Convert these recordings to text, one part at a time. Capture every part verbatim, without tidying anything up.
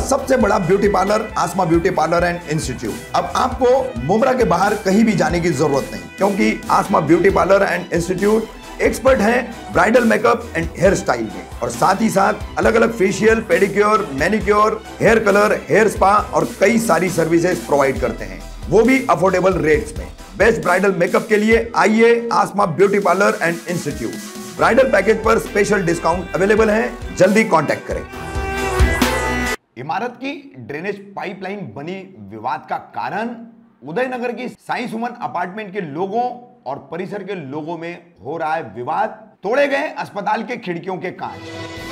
सबसे बड़ा beauty parlour Aasma beauty parlour and institute. अब आपको मुंब्रा के बाहर कहीं भी जाने की जरूरत नहीं, क्योंकि Aasma beauty parlour and institute expert हैं bridal makeup and hair style में, और साथ ही साथ अलग अलग facial, pedicure, manicure, hair colour, hair spa और कई सारी सर्विसेज प्रोवाइड करते हैं, वो भी अफोर्डेबल रेट्स में। बेस्ट ब्राइडल मेकअप के लिए आइए Aasma beauty parlour and institute. Bridal package पर स्पेशल डिस्काउंट अवेलेबल है, जल्दी कांटेक्ट करें। इमारत की ड्रेनेज पाइपलाइन बनी विवाद का कारण उदयनगर की साईं सुमन अपार्टमेंट के लोगों और परिसर के लोगों में हो रहा है विवाद। तोड़े गए अस्पताल के खिड़कियों के कांच।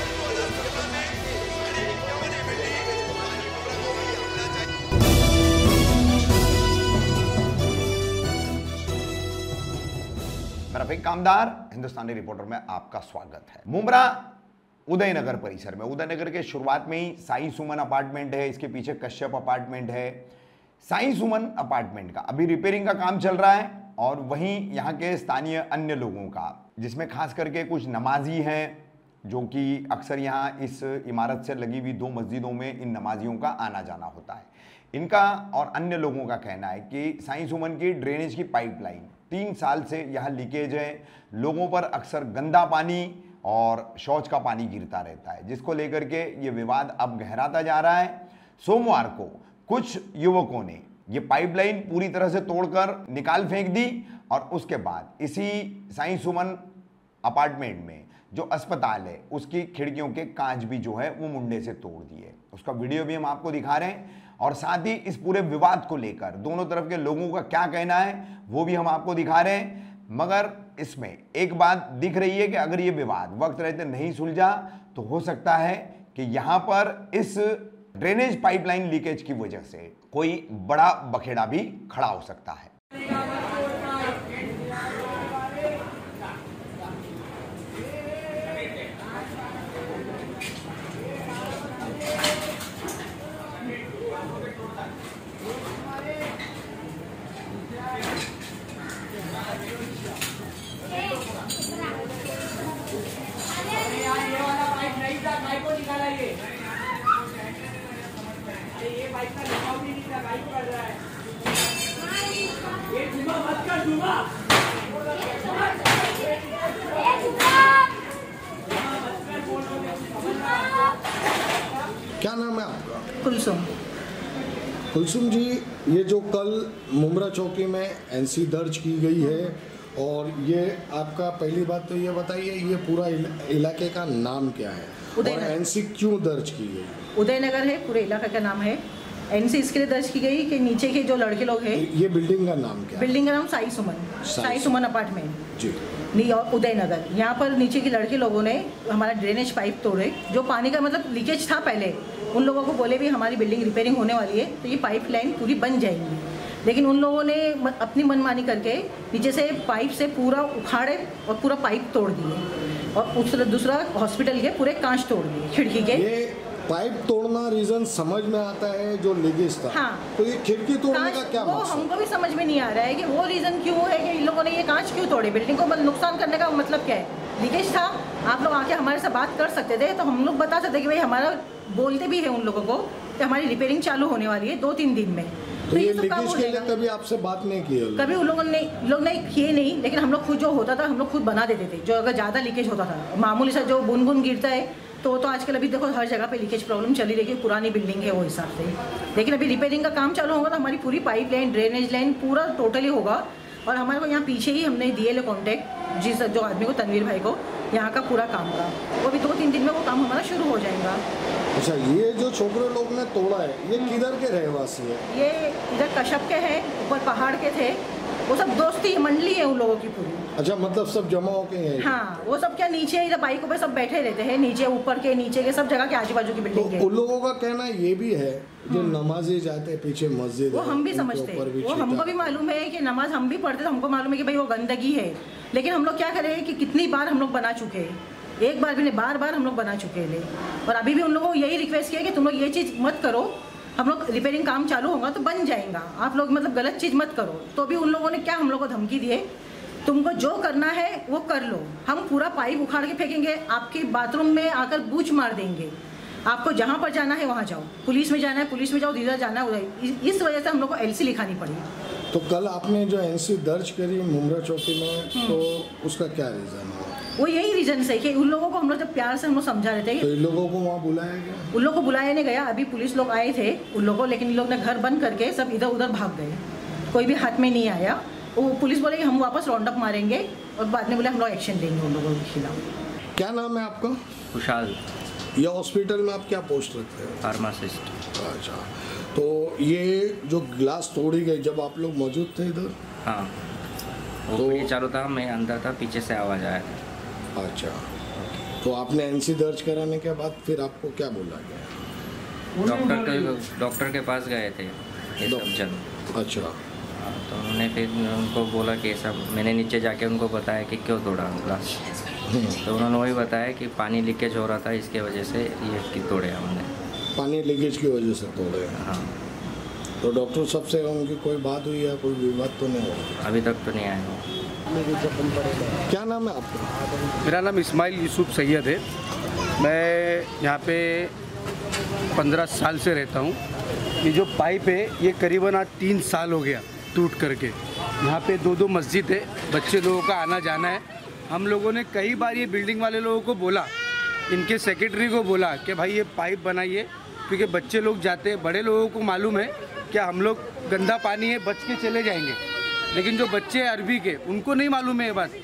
रफीक कामदार, हिंदुस्तानी रिपोर्टर में आपका स्वागत है। मुंब्रा उदयनगर परिसर में, उदयनगर के शुरुआत में ही साईं सुमन अपार्टमेंट है, इसके पीछे कश्यप अपार्टमेंट है। साईं सुमन अपार्टमेंट का अभी रिपेयरिंग का काम चल रहा है, और वहीं यहाँ के स्थानीय अन्य लोगों का, जिसमें खास करके कुछ नमाजी हैं जो कि अक्सर यहाँ इस इमारत से लगी हुई दो मस्जिदों में इन नमाजियों का आना जाना होता है। इनका और अन्य लोगों का कहना है कि साईं सुमन की ड्रेनेज की पाइपलाइन तीन साल से यहाँ लीकेज है, लोगों पर अक्सर गंदा पानी और शौच का पानी गिरता रहता है, जिसको लेकर के ये विवाद अब गहराता जा रहा है। सोमवार को कुछ युवकों ने ये पाइपलाइन पूरी तरह से तोड़कर निकाल फेंक दी, और उसके बाद इसी साईं सुमन अपार्टमेंट में जो अस्पताल है उसकी खिड़कियों के कांच भी जो है वो मुंडे से तोड़ दिए। उसका वीडियो भी हम आपको दिखा रहे हैं, और साथ ही इस पूरे विवाद को लेकर दोनों तरफ के लोगों का क्या कहना है वो भी हम आपको दिखा रहे हैं। मगर इसमें एक बात दिख रही है कि अगर ये विवाद वक्त रहते नहीं सुलझा तो हो सकता है कि यहाँ पर इस ड्रेनेज पाइपलाइन लीकेज की वजह से कोई बड़ा बखेड़ा भी खड़ा हो सकता है। क्या नाम है आपका? कुलसुम। कुलसुम जी, ये जो कल मुंब्रा चौकी में एनसी दर्ज की गई है, और ये आपका पहली बात तो ये बताइए ये पूरा इलाके का नाम क्या है और एनसी क्यों दर्ज की गई? उदयनगर है, पूरे इलाके का नाम है। एनसी इसके लिए दर्ज की गई कि नीचे के जो लड़के लोग हैं। ये बिल्डिंग का नाम क्या है? बिल्डिंग का नाम साईं सुमन, साईं सुमन अपार्टमेंट जी, उदयनगर। यहाँ पर नीचे के लड़के लोगों ने हमारा ड्रेनेज पाइप तोड़े, जो पानी का मतलब लीकेज था पहले। उन लोगों को बोले भी हमारी बिल्डिंग रिपेयरिंग होने वाली है तो ये पाइप लाइन पूरी बन जाएंगी, लेकिन उन लोगों ने अपनी मनमानी करके नीचे से पाइप से पूरा उखाड़े और पूरा पाइप तोड़ दिए, और उस दूसरा हॉस्पिटल के पूरे कांच तोड़ दिए खिड़की के। ये पाइप तोड़ना रीजन समझ में आता है जो लीकेज था। हाँ, तो ये खिड़की तोड़ने का क्या वो हमको भी समझ में नहीं आ रहा है कि वो रीजन क्यों है कि इन लोगों ने ये कांच क्यों तोड़े। बिल्डिंग को नुकसान करने का मतलब क्या है? लीकेज था, आप लोग आके हमारे से बात कर सकते थे, तो हम लोग बता सकते कि भाई हमारा, बोलते भी है उन लोगों को कि हमारी रिपेयरिंग चालू होने वाली है दो तीन दिन में। तो, तो ये ये लीकेज के लिए कभी आपसे बात नहीं की? कभी उन लोगों ने लोग नहीं किए नहीं, लेकिन हम लोग खुद जो होता था हम लोग खुद बना देते थे। जो अगर ज़्यादा लीकेज होता था, मामूली सा जो बुन बुन गिरता है, तो तो आजकल अभी देखो हर जगह पे लीकेज प्रॉब्लम चली रही है, पुरानी बिल्डिंग है वो हिसाब से। लेकिन अभी रिपेयरिंग का काम चालू होगा तो हमारी पूरी पाइप लाइन, ड्रेनेज लाइन पूरा टोटली होगा। और हमारे को यहाँ पीछे ही हमने दिए ले कॉन्टैक्ट जिस जो आदमी को, तनवीर भाई को, यहाँ का पूरा काम का। वो भी दो तीन दिन में वो काम हमारा शुरू हो जाएगा। अच्छा, ये जो छोकरे लोग ने तोड़ा है ये किधर के रहवासी है? ये इधर कश्यप के हैं, ऊपर पहाड़ के थे, वो सब दोस्ती मंडली है उन लोगों की पूरी। अच्छा, मतलब सब जमा होके हैं? हाँ, वो सब क्या नीचे इधर बाइकों पे सब बैठे रहते हैं, नीचे ऊपर के नीचे के सब जगह के आजू बाजू की बिल्डिंग है। तो उन लोगों का कहना ये भी है जो नमाजी जाते हैं पीछे मस्जिद, वो हम भी समझते हैं, वो हमको भी मालूम है कि नमाज हम भी पढ़ते, तो हमको मालूम है कि भाई वो गंदगी है। लेकिन हम लोग क्या करें कि कितनी बार हम लोग बना चुके हैं, एक बार भी नहीं, बार बार हम लोग बना चुके हैं। और अभी भी उन लोगों को यही रिक्वेस्ट किया कि तुम लोग ये चीज़ मत करो, हम लोग रिपेयरिंग काम चालू होगा तो बन जाएगा, आप लोग मतलब गलत चीज़ मत करो। तो भी उन लोगों ने क्या हम लोग को धमकी दिए, तुमको जो करना है वो कर लो, हम पूरा पाइप उखाड़ के फेंकेंगे, आपके बाथरूम में आकर बूच मार देंगे। आपको जहाँ पर जाना है वहाँ जाओ, पुलिस में जाना है पुलिस में जाओ, इधर जाना है उधर। इस वजह से हम लोग को एलसी लिखानी पड़ी। तो कल आपने जो एनसी दर्ज करी मुमरा चौकी में, तो उसका क्या रीज़न है? वो यही रीजन है कि उन लोगों को हम लोग जब प्यार से हम लोग समझा रहे थे। तो इन लोगों को वहाँ बुलाया गया? उन लोगों को बुलाया नहीं गया। अभी पुलिस लोग आए थे उन लोगों, लेकिन इन लोग ने घर बंद करके सब इधर उधर भाग गए, कोई भी हाथ में नहीं आया। वो पुलिस बोले कि हम वापस राउंड अप मारेंगे और बाद में बोले हम लोग एक्शन लेंगे उन लोगों के खिलाफ। क्या नाम है आपका? खुशहाल। ये हॉस्पिटल में आप क्या पोस्ट रखते हैं? फार्मासिस्ट। अच्छा, तो ये जो ग्लास तोड़ी गई जब आप लोग मौजूद थे इधर? हाँ, वो तो- तो चालू था, मैं अंदर था, पीछे से आवाज़ आया था। अच्छा, तो आपने एनसी दर्ज कराने के बाद फिर आपको क्या बोला गया? डॉक्टर के डॉक्टर के पास गए थे ये सब जन। अच्छा, हाँ, तो उन्होंने फिर उनको बोला कि सब, मैंने नीचे जाके उनको बताया कि क्यों तोड़ा ग्लास। तो उन्होंने वही बताया कि पानी लीकेज हो रहा था, इसके वजह से ये कि तोड़े हमने। पानी लीकेज की वजह से तोड़े? हाँ। तो डॉक्टर साहब से उनकी कोई बात हुई या कोई विवाद तो नहीं हुआ? अभी तक तो नहीं आया वो। क्या नाम है आपका? मेरा नाम इस्माइल यूसुफ सैयद है। मैं यहाँ पे पंद्रह साल से रहता हूँ। ये जो पाइप है ये करीबन आज तीन साल हो गया टूट करके। यहाँ पे दो दो मस्जिद है, बच्चे लोगों का आना जाना है। हम लोगों ने कई बार ये बिल्डिंग वाले लोगों को बोला, इनके सेक्रेटरी को बोला कि भाई ये पाइप बनाइए, क्योंकि बच्चे लोग जाते हैं, बड़े लोगों को मालूम है कि हम लोग गंदा पानी है बच के चले जाएंगे, लेकिन जो बच्चे अरबी के उनको नहीं मालूम है ये बात।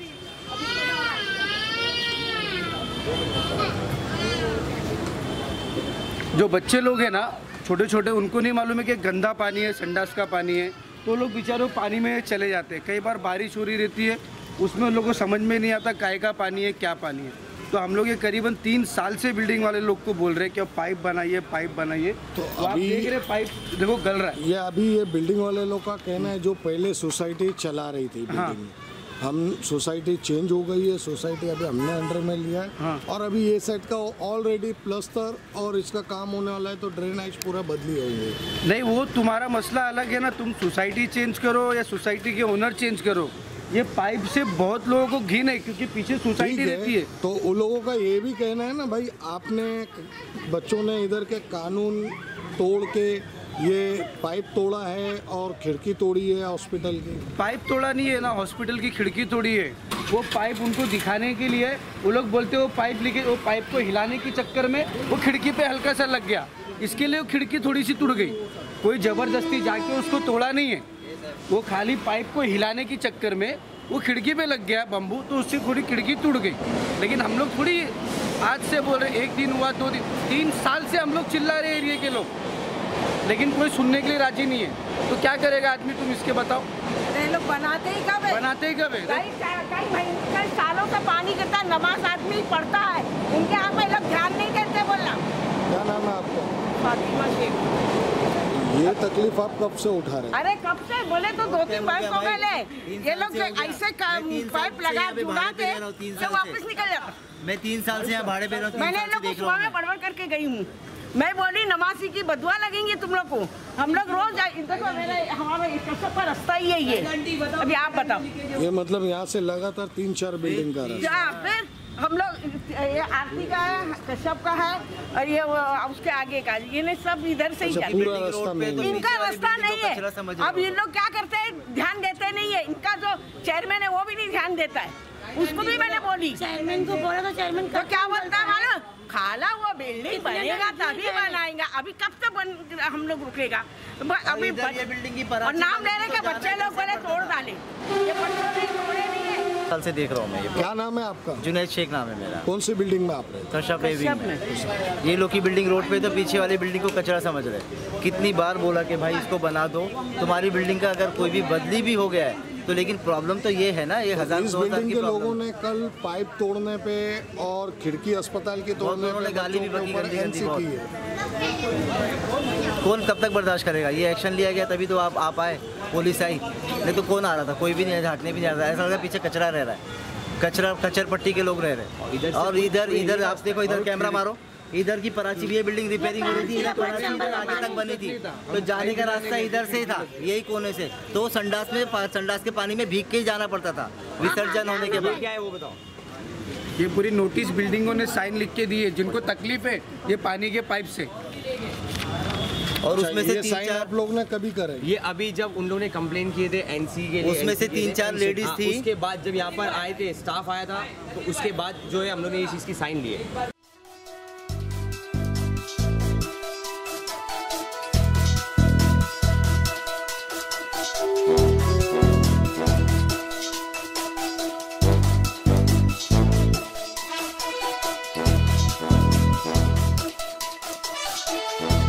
जो बच्चे लोग हैं ना छोटे छोटे, उनको नहीं मालूम है कि गंदा पानी है, संडास का पानी है, तो लोग बेचारे पानी में चले जाते हैं। कई बार बारिश हो रही रहती है, उसमें लोगों को समझ में नहीं आता काय का पानी है क्या पानी है। तो हम लोग ये करीबन तीन साल से बिल्डिंग वाले लोग को बोल रहे हैं कि पाइप बनाइए पाइप बनाइए। तो तो आप अभी- देख रहे पाइप देखो गल रहा है। ये अभी ये बिल्डिंग वाले लोग का कहना है जो पहले सोसाइटी चला रही थी बिल्डिंग हाँ। में, हम सोसाइटी चेंज हो गई है, सोसाइटी अभी हमने अंडर में लिया है। हाँ। और अभी ये साइड का ऑलरेडी प्लस्तर और इसका काम होने वाला है, तो ड्रेनेज पूरा बदली होंगे। नहीं, वो तुम्हारा मसला अलग है ना, तुम सोसाइटी चेंज करो या सोसाइटी के ओनर चेंज करो। ये पाइप से बहुत लोगों को घिन है, क्योंकि पीछे सोसाइटी ठीक रहती है। तो उन लोगों का ये भी कहना है ना भाई, आपने बच्चों ने इधर के कानून तोड़ के ये पाइप तोड़ा है और खिड़की तोड़ी है हॉस्पिटल की। पाइप तोड़ा नहीं है ना, हॉस्पिटल की खिड़की तोड़ी है। वो पाइप उनको दिखाने के लिए वो लोग बोलते हैं वो पाइप लेके, वो पाइप को हिलाने के चक्कर में वो खिड़की पे हल्का सा लग गया, इसके लिए वो खिड़की थोड़ी सी टूट गई। कोई ज़बरदस्ती जाके उसको तोड़ा नहीं है, वो खाली पाइप को हिलाने के चक्कर में वो खिड़की पे लग गया बम्बू, तो उससे थोड़ी खिड़की टूट गई। लेकिन हम लोग थोड़ी आज से बोल रहे, एक दिन हुआ, दो दिन, तीन साल से हम लोग चिल्ला रहे एरिया के लोग, लेकिन कोई सुनने के लिए राजी नहीं है। तो क्या करेगा आदमी, तुम इसके बताओ। लोग बनाते ही कब है? बनाते ही कब है? कई कई महीने कई सालों से पानी गिरता है, नमाज आदमी पढ़ता है, उनके यहाँ पे लोग ध्यान नहीं देते। बोलना क्या नाम है आपका? फातिमा शेख। ये तकलीफ आप कब से उठा रहे हैं? अरे कब से बोले तो दो तीन बार हो गए। ये लोग जो ऐसे पाइप लगा जुड़ा के तो वापस निकल जाता। मैं तीन साल से यहाँ भाड़े पे रहा हूँ। मैंने लोग को सुबह में बड़बड़ करके गई हूँ। मैं बोली नमाजी की बदुआ लगेंगी तुम लोग को। हम लोग रोज देखो मेरा हमारा सबका रास्ता ही है ये। अभी आप बताओ। ये मतलब यहाँ से लगातार तीन चार बिल्डिंग का रास्ता। क्या फिर हम लोग, ये आरती का है, कश्यप का है, और ये उसके आगे का, ये नहीं सब इधर से ही अच्छा, जाते पूरा हैं। रास्ता में तो इनका नीचे रास्ता वाली नहीं बिल्डिंग को कचरा है। समझ अब रहे ये लोग क्या करते हैं, ध्यान देते नहीं है। इनका जो चेयरमैन है वो भी नहीं ध्यान देता है, उसको भी मैंने बोली। चेयरमैन को बोला तो चेयरमैन तो क्या बोलता है मालूम, खाला हुआ बिल्डिंग बनेगा तभी बनाएगा, अभी कब तक बन हम लोग रुकेगा। अभी इधर ये बिल्डिंग की और नाम ले रहे के बच्चे लोग बोले तोड़ डाले, ये बच्चे तोड़े नहीं है। साल से देख रहा हूँ मैं ये। क्या नाम है आपका? जुनैद शेख नाम है मेरा। कौन सी बिल्डिंग में आप रहते हैं? कश्यप विंग में। ये लोग की बिल्डिंग रोड पे, तो पीछे वाली बिल्डिंग को कचरा समझ रहे। कितनी बार बोला कि भाई इसको बना दो, तुम्हारी बिल्डिंग का अगर कोई भी बदली भी हो गया है तो, लेकिन प्रॉब्लम तो ये है ना, ये हजार इस दो हजार बिल्डिंग की के लोगों प्रॉब्लम। ने कल पाइप तोड़ने पे और खिड़की अस्पताल की तोड़ने उन्होंने पे गाली भी बच्चों के बकी ऊपर गंदी गंदी एनसी बहुत। की है। कौन कब तक बर्दाश्त करेगा? ये एक्शन लिया गया तभी तो आप आप आए, पुलिस आई, नहीं तो कौन आ रहा था? कोई भी नहीं, झाँकने भी नहीं आ रहा। ऐसा लगा पीछे कचरा रह रहा है, कचरा कचर पट्टी के लोग रह रहे हैं। और इधर इधर आप देखो, इधर कैमरा मारो, इधर की पराची भी ये बिल्डिंग रिपेयरिंग हो रही थी, इधर पराची इधर आगे तक बनी थी, तो जाने का रास्ता इधर से था, यही कोने से। तो संडास में संडास के पानी में भीग के ही जाना पड़ता था विसर्जन होने के बाद। क्या है वो बताओ? ये पूरी नोटिस बिल्डिंगों ने साइन लिख के दी है, जिनको तकलीफ है ये पानी के पाइप से। और उसमें से ये तीन साइन चार आप लोग ने कभी करे? ये अभी जब उन लोगों ने कंप्लेन किए थे एनसी के लिए, उसमें से N C के तीन लिए, चार N C लेडीज हाँ, थी। उसके बाद जब यहाँ पर आए थे, स्टाफ आया था, तो उसके बाद जो है हम लोगों ने इस चीज़ की साइन लिए। है।